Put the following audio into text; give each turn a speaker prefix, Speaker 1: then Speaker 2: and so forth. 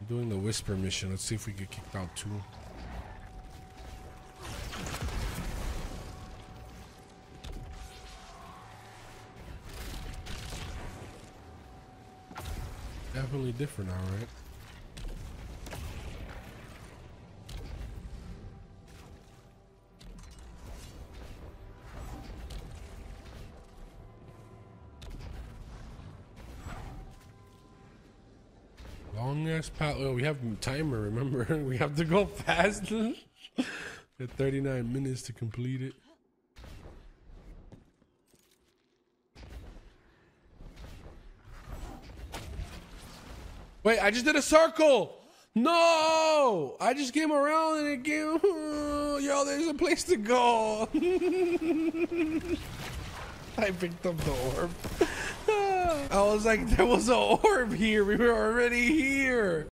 Speaker 1: Doing the whisper mission. Let's see if we get kicked out too. Definitely different now, right? Long ass path. Oh, we have a timer, remember? We have to go fast. Got 39 minutes to complete it. Wait, I just did a circle. No, I just came around and it came. Yo, there's a place to go. I picked up the orb. I was like, there was an orb here. We were already here.